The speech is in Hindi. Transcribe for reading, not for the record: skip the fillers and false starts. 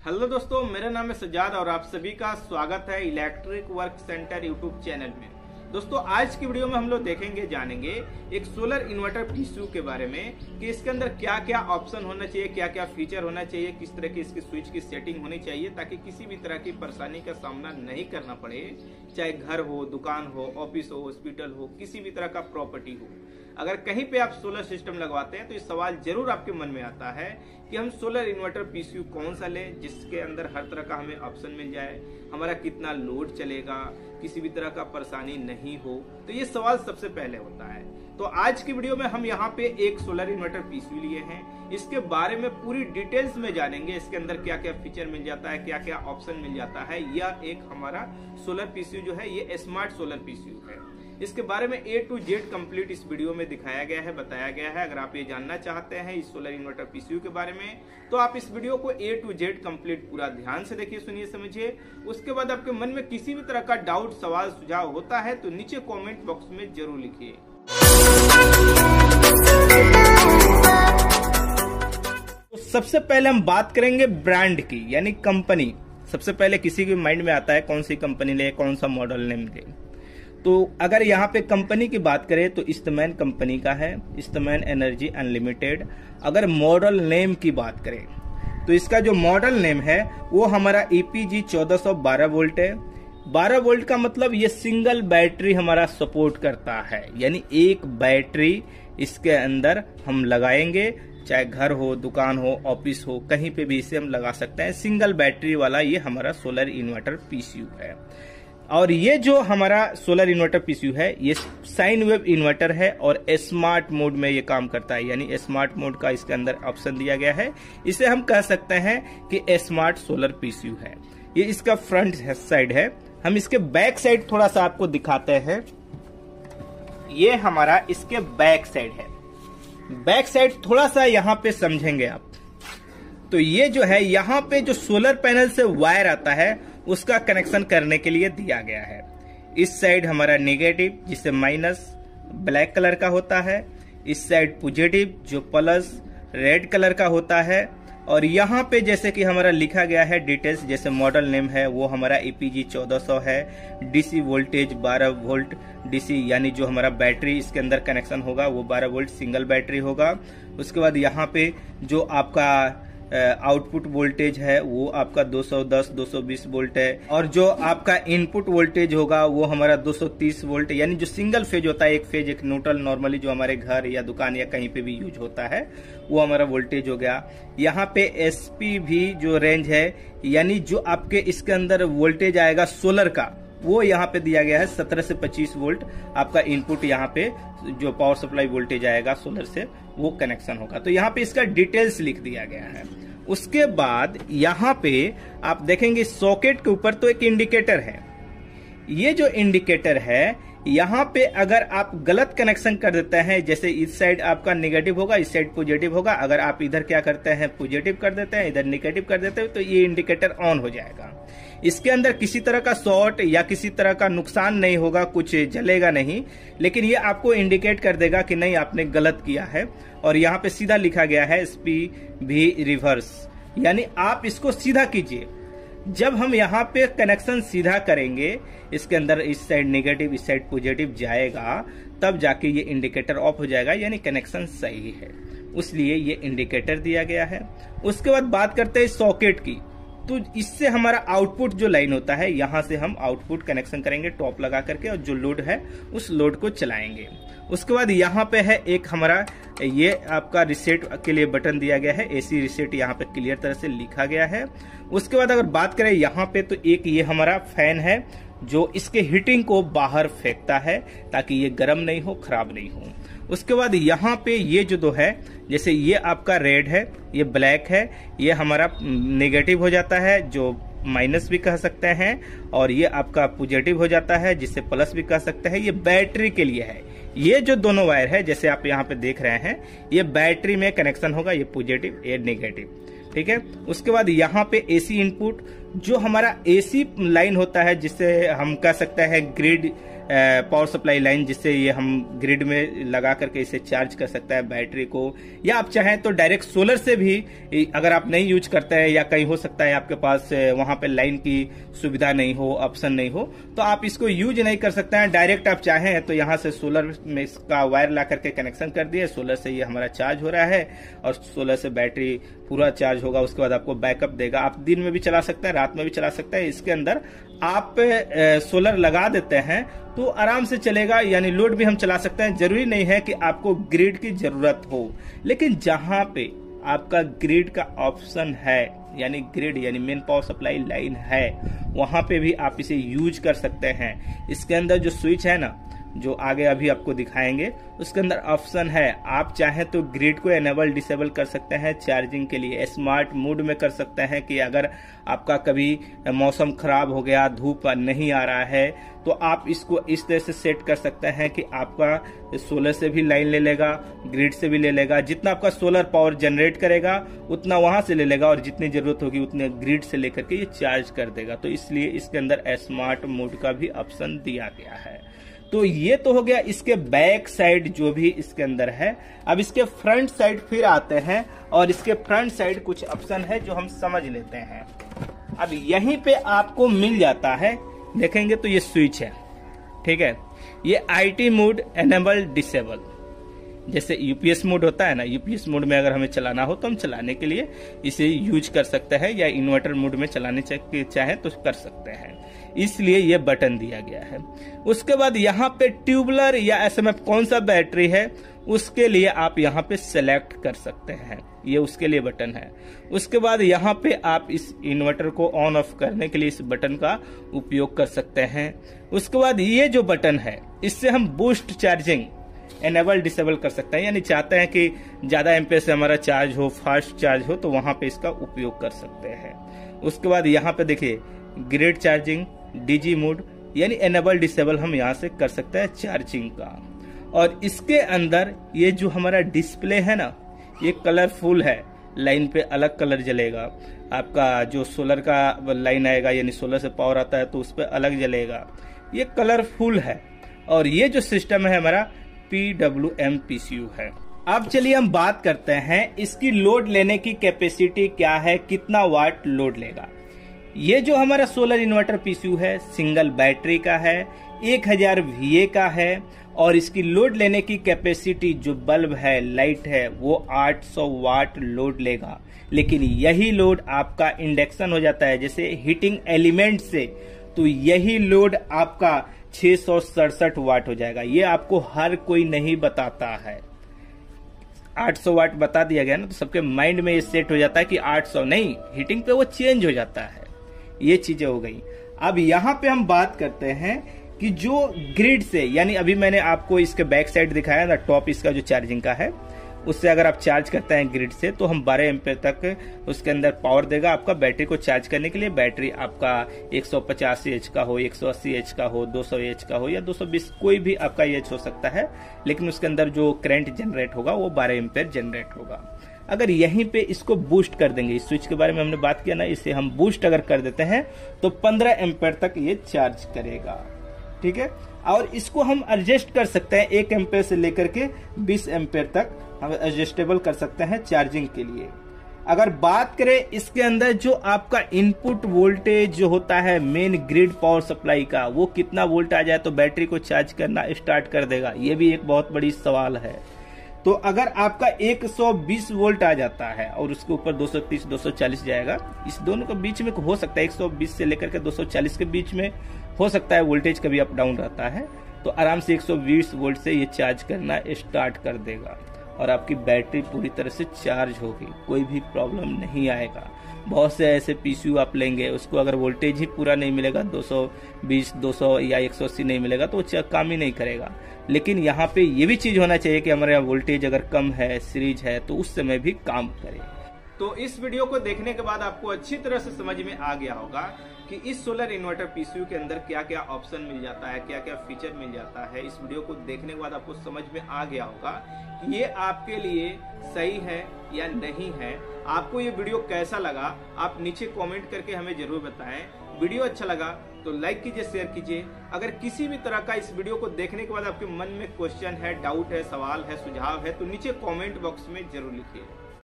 हेलो दोस्तों, मेरा नाम है सज्जाद और आप सभी का स्वागत है electric work centre YouTube channel में। दोस्तों, आज की वीडियो में हम लोग देखेंगे जानेंगे एक सोलर इन्वर्टर पीसीयू के बारे में कि इसके अंदर क्या क्या ऑप्शन होना चाहिए, क्या क्या फीचर होना चाहिए, किस तरह की इसकी स्विच की सेटिंग होनी चाहिए ताकि किसी भी तरह की परेशानी का सामना नहीं करना पड़े। चाहे घर हो, दुकान हो, ऑफिस हो, हॉस्पिटल हो, किसी भी तरह का प्रॉपर्टी हो, अगर कहीं पे आप सोलर सिस्टम लगवाते हैं तो ये सवाल जरूर आपके मन में आता है कि हम सोलर इन्वर्टर पीसीयू कौन सा लें जिसके अंदर हर तरह का हमें ऑप्शन मिल जाए, हमारा कितना लोड चलेगा, किसी भी तरह का परेशानी नहीं हो। तो ये सवाल सबसे पहले होता है। तो आज की वीडियो में हम यहाँ पे एक सोलर इन्वर्टर पीसीयू लिए हैं, इसके बारे में पूरी डिटेल्स में जानेंगे। इसके अंदर क्या क्या फीचर मिल जाता है, क्या क्या ऑप्शन मिल जाता है। यह एक हमारा सोलर पीसीयू जो है ये स्मार्ट सोलर पीसीयू है। इसके बारे में A to Z कंप्लीट इस वीडियो में दिखाया गया है, बताया गया है। अगर आप ये जानना चाहते हैं इस सोलर इन्वर्टर पीसीयू के बारे में तो आप इस वीडियो को A to Z कंप्लीट पूरा ध्यान से देखिए, सुनिए, समझिए। उसके बाद आपके मन में किसी भी तरह का डाउट, सवाल, सुझाव होता है तो नीचे कमेंट बॉक्स में जरूर लिखिए। तो सबसे पहले हम बात करेंगे ब्रांड की, यानी कंपनी। सबसे पहले किसी के माइंड में आता है कौन सी कंपनी ले, कौन सा मॉडल नेम ले। तो अगर यहाँ पे कंपनी की बात करें तो ईस्टमैन कंपनी का है, ईस्टमैन एनर्जी अनलिमिटेड। अगर मॉडल नेम की बात करें तो इसका जो मॉडल नेम है वो हमारा EPG 1412 वोल्ट है। 12 वोल्ट का मतलब ये सिंगल बैटरी हमारा सपोर्ट करता है, यानी एक बैटरी इसके अंदर हम लगाएंगे, चाहे घर हो, दुकान हो, ऑफिस हो, कहीं पे भी इसे हम लगा सकते हैं। सिंगल बैटरी वाला ये हमारा सोलर इन्वर्टर पीसीयू है। और ये जो हमारा सोलर इन्वर्टर पीसीयू है ये साइन वेव इन्वर्टर है और स्मार्ट मोड में ये काम करता है, यानी स्मार्ट मोड का इसके अंदर ऑप्शन दिया गया है। इसे हम कह सकते हैं कि स्मार्ट सोलर पीसीयू है। ये इसका फ्रंट साइड है। हम इसके बैक साइड थोड़ा सा आपको दिखाते हैं। ये हमारा इसके बैक साइड है। बैक साइड थोड़ा सा यहाँ पे समझेंगे आप तो ये जो है यहाँ पे जो सोलर पैनल से वायर आता है उसका कनेक्शन करने के लिए दिया गया है। इस साइड हमारा नेगेटिव जिसे माइनस ब्लैक कलर का होता है, इस साइड पॉजिटिव जो प्लस रेड कलर का होता है। और यहाँ पे जैसे कि हमारा लिखा गया है डिटेल्स, जैसे मॉडल नेम है वो हमारा EPG 1400 है। डीसी वोल्टेज 12 वोल्ट डीसी, यानी जो हमारा बैटरी इसके अंदर कनेक्शन होगा वो 12 वोल्ट सिंगल बैटरी होगा। उसके बाद यहाँ पे जो आपका आउटपुट वोल्टेज है वो आपका 210 220 वोल्ट है। और जो आपका इनपुट वोल्टेज होगा वो हमारा 230 वोल्ट, यानी जो सिंगल फेज होता है, एक फेज एक न्यूट्रल, नॉर्मली जो हमारे घर या दुकान या कहीं पे भी यूज होता है वो हमारा वोल्टेज हो गया। यहाँ पे SP भी जो रेंज है, यानी जो आपके इसके अंदर वोल्टेज आएगा सोलर का वो यहाँ पे दिया गया है 17 से 25 वोल्ट। आपका इनपुट यहाँ पे जो पावर सप्लाई वोल्टेज आएगा सोलर से वो कनेक्शन होगा। तो यहाँ पे इसका डिटेल्स लिख दिया गया है। उसके बाद यहाँ पे आप देखेंगे सॉकेट के ऊपर तो एक इंडिकेटर है। ये जो इंडिकेटर है यहाँ पे अगर आप गलत कनेक्शन कर देते हैं, जैसे इस साइड आपका नेगेटिव होगा, इस साइड पॉजिटिव होगा, अगर आप इधर क्या करते हैं पॉजिटिव कर देते हैं, इधर नेगेटिव कर देते हैं तो ये इंडिकेटर ऑन हो जाएगा। इसके अंदर किसी तरह का शॉर्ट या किसी तरह का नुकसान नहीं होगा, कुछ जलेगा नहीं, लेकिन ये आपको इंडिकेट कर देगा कि नहीं आपने गलत किया है। और यहाँ पे सीधा लिखा गया है SP रिवर्स, यानी आप इसको सीधा कीजिए। जब हम यहाँ पे कनेक्शन सीधा करेंगे, इसके अंदर इस साइड नेगेटिव इस साइड पॉजिटिव जाएगा, तब जाके ये इंडिकेटर ऑफ हो जाएगा, यानी कनेक्शन सही है। इसलिए ये इंडिकेटर दिया गया है। उसके बाद बात करते हैं सॉकेट की। तो इससे हमारा आउटपुट जो लाइन होता है यहाँ से हम आउटपुट कनेक्शन करेंगे टॉप लगा करके, और जो लोड है उस लोड को चलाएंगे। उसके बाद यहाँ पे है एक हमारा ये आपका रिसेट के लिए बटन दिया गया है, AC रिसेट यहाँ पे क्लियर तरह से लिखा गया है। उसके बाद अगर बात करें यहाँ पे तो एक ये हमारा फैन है जो इसके हीटिंग को बाहर फेंकता है ताकि ये गर्म नहीं हो, खराब नहीं हो। उसके बाद यहाँ पे ये जो दो है, जैसे ये आपका रेड है, ये ब्लैक है, ये हमारा नेगेटिव हो जाता है जो माइनस भी कह सकते हैं, और ये आपका पॉजिटिव हो जाता है जिसे प्लस भी कह सकते हैं। ये बैटरी के लिए है। ये जो दोनों वायर है जैसे आप यहाँ पे देख रहे हैं ये बैटरी में कनेक्शन होगा, ये पॉजिटिव ये नेगेटिव, ठीक है। उसके बाद यहाँ पे AC इनपुट जो हमारा AC लाइन होता है जिसे हम कह सकते हैं ग्रिड पावर सप्लाई लाइन, जिससे ये हम ग्रिड में लगा करके इसे चार्ज कर सकता है बैटरी को, या आप चाहें तो डायरेक्ट सोलर से भी, अगर आप नहीं यूज करते हैं या कहीं हो सकता है आपके पास वहां पे लाइन की सुविधा नहीं हो, ऑप्शन नहीं हो, तो आप इसको यूज नहीं कर सकते हैं। डायरेक्ट आप चाहें तो यहाँ से सोलर में इसका वायर ला करके कनेक्शन कर दिए, सोलर से ये हमारा चार्ज हो रहा है और सोलर से बैटरी पूरा चार्ज होगा। उसके बाद आपको बैकअप देगा, आप दिन में भी चला सकते हैं, रात में भी चला सकते हैं। इसके अंदर आप सोलर लगा देते हैं तो आराम से चलेगा, यानी लोड भी हम चला सकते हैं। जरूरी नहीं है कि आपको ग्रिड की जरूरत हो, लेकिन जहां पे आपका ग्रिड का ऑप्शन है, यानी ग्रिड यानी मेन पावर सप्लाई लाइन है, वहां पे भी आप इसे यूज कर सकते हैं। इसके अंदर जो स्विच है ना, जो आगे अभी आपको दिखाएंगे, उसके अंदर ऑप्शन है, आप चाहें तो ग्रिड को एनेबल डिसेबल कर सकते हैं चार्जिंग के लिए। स्मार्ट मोड में कर सकते हैं कि अगर आपका कभी मौसम खराब हो गया, धूप नहीं आ रहा है, तो आप इसको इस तरह से सेट कर सकते हैं कि आपका सोलर से भी लाइन ले लेगा, ग्रिड से भी ले लेगा। जितना आपका सोलर पावर जनरेट करेगा उतना वहां से ले लेगा, और जितनी जरूरत होगी उतने ग्रिड से लेकर के ये चार्ज कर देगा। तो इसलिए इसके अंदर स्मार्ट मोड का भी ऑप्शन दिया गया है। तो ये तो हो गया इसके बैक साइड जो भी इसके अंदर है। अब इसके फ्रंट साइड फिर आते हैं, और इसके फ्रंट साइड कुछ ऑप्शन है जो हम समझ लेते हैं। अब यहीं पे आपको मिल जाता है, देखेंगे तो ये स्विच है, ठीक है। ये आईटी मोड एनेबल डिसेबल, जैसे यूपीएस मोड होता है ना, यूपीएस मोड में अगर हमें चलाना हो तो हम चलाने के लिए इसे यूज कर सकते हैं, या इन्वर्टर मोड में चलाने चाहे तो कर सकते हैं, इसलिए ये बटन दिया गया है। उसके बाद यहाँ पे ट्यूबुलर या एसएमएफ कौन सा बैटरी है उसके लिए आप यहाँ पे सेलेक्ट कर सकते हैं, ये उसके लिए बटन है। उसके बाद यहाँ पे आप इस इन्वर्टर को ऑन ऑफ करने के लिए इस बटन का उपयोग कर सकते हैं। उसके बाद ये जो बटन है, इससे हम बूस्ट चार्जिंग एनेबल डिसेबल कर सकते हैं, यानी चाहते हैं कि ज्यादा एम्पेयर से हमारा चार्ज हो, फास्ट चार्ज हो, तो वहां पे इसका उपयोग कर सकते हैं। उसके बाद यहाँ पे देखिए ग्रिड चार्जिंग, डीजी मोड, यानी एनेबल डिसेबल हम यहाँ से कर सकते हैं चार्जिंग का। और इसके अंदर ये जो हमारा डिस्प्ले है ना, ये कलरफुल है, लाइन पे अलग कलर जलेगा। आपका जो सोलर का लाइन आएगा, यानी सोलर से पावर आता है तो उस पर अलग जलेगा, ये कलरफुल है। और ये जो सिस्टम है हमारा PWM PCU है। अब चलिए हम बात करते हैं इसकी लोड लेने की कैपेसिटी क्या है, कितना वाट लोड लेगा। ये जो हमारा सोलर इन्वर्टर PCU है, सिंगल बैटरी का है, 1000 VA का है, और इसकी लोड लेने की कैपेसिटी जो बल्ब है, लाइट है, वो 800 वाट लोड लेगा। लेकिन यही लोड आपका इंडक्शन हो जाता है जैसे हीटिंग एलिमेंट से, तो यही लोड आपका 667 वाट हो जाएगा। ये आपको हर कोई नहीं बताता है। 800 वाट बता दिया गया ना, तो सबके माइंड में ये सेट हो जाता है कि 800 नहीं, हीटिंग पे वो चेंज हो जाता है। ये चीजें हो गई। अब यहाँ पे हम बात करते हैं कि जो ग्रिड से, यानी अभी मैंने आपको इसके बैक साइड दिखाया ना, टॉप इसका जो चार्जिंग का है, उससे अगर आप चार्ज करते हैं ग्रिड से तो हम 12 एम्पेयर तक उसके अंदर पावर देगा आपका बैटरी को चार्ज करने के लिए। बैटरी आपका 185 एच का हो, 180 एच का हो, 200 एच का हो, या 220, कोई भी आपका एच हो सकता है, लेकिन उसके अंदर जो करंट जनरेट होगा वो 12 एम्पेयर जनरेट होगा। अगर यहीं पे इसको बूस्ट कर देंगे, इस स्विच के बारे में हमने बात किया ना, इसे हम बूस्ट अगर कर देते हैं तो 15 एम्पेयर तक ये चार्ज करेगा, ठीक है। और इसको हम एडजस्ट कर सकते हैं, 1 एम्पेयर से लेकर के 20 एम्पेयर तक हम एडजस्टेबल कर सकते हैं चार्जिंग के लिए। अगर बात करें इसके अंदर जो आपका इनपुट वोल्टेज जो होता है मेन ग्रिड पावर सप्लाई का, वो कितना वोल्ट आ जाए तो बैटरी को चार्ज करना स्टार्ट कर देगा, ये भी एक बहुत बड़ी सवाल है। तो अगर आपका 120 वोल्ट आ जाता है और उसके ऊपर 230 240 जाएगा, इस दोनों के बीच में हो सकता है 120 से लेकर के 240 के बीच में हो सकता है वोल्टेज कभी अप डाउन रहता है, तो आराम से 120 वोल्ट से ये चार्ज करना स्टार्ट कर देगा और आपकी बैटरी पूरी तरह से चार्ज होगी, कोई भी प्रॉब्लम नहीं आएगा। बहुत से ऐसे पीसीयू आप लेंगे, उसको अगर वोल्टेज ही पूरा नहीं मिलेगा, 220 200 या 180 नहीं मिलेगा तो वो काम ही नहीं करेगा। लेकिन यहाँ पे ये भी चीज होना चाहिए कि हमारे यहाँ वोल्टेज अगर कम है, सीरीज है, तो उस समय भी काम करे। तो इस वीडियो को देखने के बाद आपको अच्छी तरह से समझ में आ गया होगा कि इस सोलर इन्वर्टर पीसीयू के अंदर क्या क्या ऑप्शन मिल जाता है, क्या क्या फीचर मिल जाता है। इस वीडियो को देखने के बाद आपको समझ में आ गया होगा कि ये आपके लिए सही है या नहीं है। आपको ये वीडियो कैसा लगा आप नीचे कमेंट करके हमें जरूर बताएं। वीडियो अच्छा लगा तो लाइक कीजिए, शेयर कीजिए। अगर किसी भी तरह का इस वीडियो को देखने के बाद आपके मन में क्वेश्चन है, डाउट है, सवाल है, सुझाव है तो नीचे कमेंट बॉक्स में जरूर लिखिए।